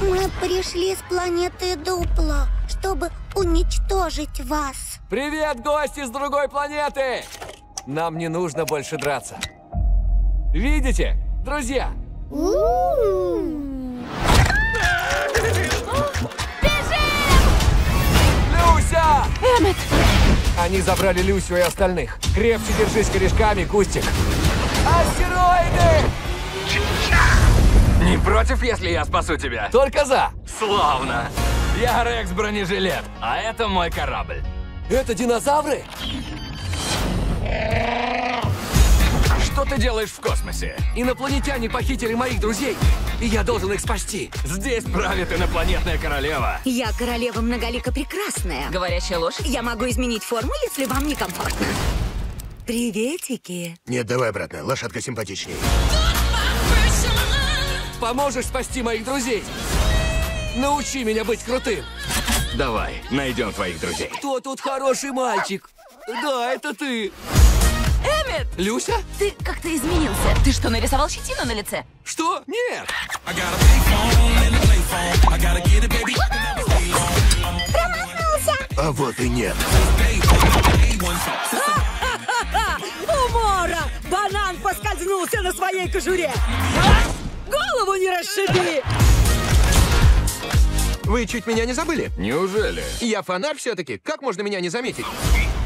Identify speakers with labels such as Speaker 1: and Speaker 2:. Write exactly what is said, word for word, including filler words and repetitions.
Speaker 1: Мы пришли с планеты Дупло, чтобы уничтожить вас.
Speaker 2: Привет, гости с другой планеты! Нам не нужно больше драться. Видите, друзья? Люся!
Speaker 3: Эммет!
Speaker 2: Они забрали Люсю и остальных. Крепче держись корешками, Кустик. Астероиды!
Speaker 4: Не против, если я спасу тебя?
Speaker 2: Только за!
Speaker 4: Славно! Я Рекс Бронежилет, а это мой корабль.
Speaker 2: Это динозавры?
Speaker 4: Что ты делаешь в космосе?
Speaker 2: Инопланетяне похитили моих друзей, и я должен их спасти.
Speaker 4: Здесь правит инопланетная королева.
Speaker 5: Я королева Многолика Прекрасная.
Speaker 3: Говорящая лошадь?
Speaker 5: Я могу изменить форму, если вам некомфортно. Приветики.
Speaker 6: Нет, давай обратно. Лошадка симпатичнее.
Speaker 2: Поможешь спасти моих друзей? Научи меня быть крутым.
Speaker 4: Давай, найдем твоих друзей.
Speaker 2: Кто тут хороший мальчик? Да, это ты.
Speaker 3: Эммет!
Speaker 2: Люся?
Speaker 3: Ты как-то изменился. Ты что, нарисовал щетину на лице?
Speaker 2: Что? Нет.
Speaker 6: А вот и нет.
Speaker 5: Умора! Банан поскользнулся на своей кожуре. Голову не расшиби!
Speaker 6: Вы чуть меня не забыли?
Speaker 4: Неужели?
Speaker 6: Я фанат все-таки. Как можно меня не заметить?